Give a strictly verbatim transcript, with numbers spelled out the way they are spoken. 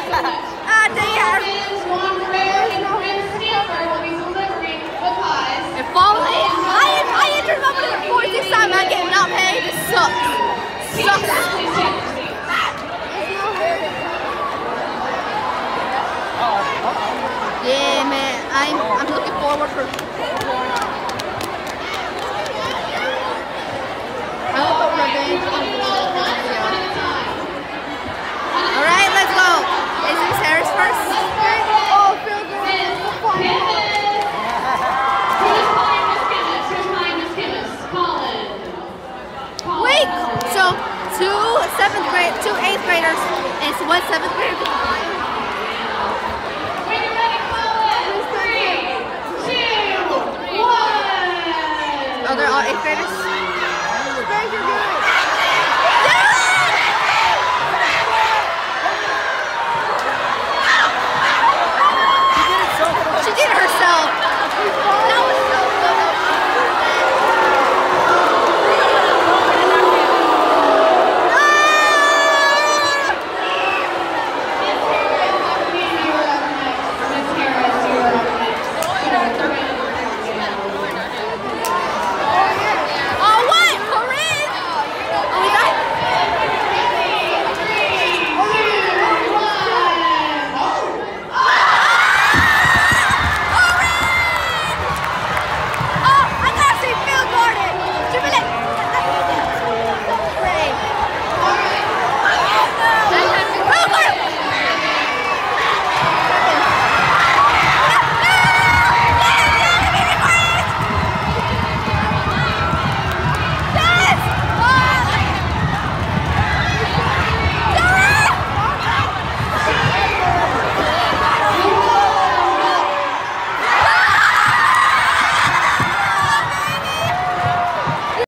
Ah, dang it. If only I, I entered up in the fourth this time, I get not paid. This sucks. Sucks. Yeah, man. I'm, I'm looking forward for... I hope for revenge. Alright, let's go. Is this Harris first? Oh, feel good. Wait, so two seventh grade, two eighth graders, and one seventh grader. Oh, they're all eighth graders? Guys, you're good. She did it herself.